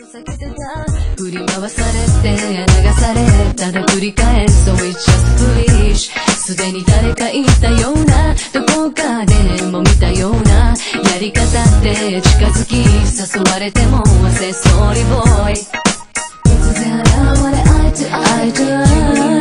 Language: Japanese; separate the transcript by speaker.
Speaker 1: 避けてた。振り回されて流されただ繰り返す So it's just foolish。 すでに誰か言ったような、どこかでも見たようなやり方って近づき誘われても忘れそうにボーイ。突然現れ eye to eye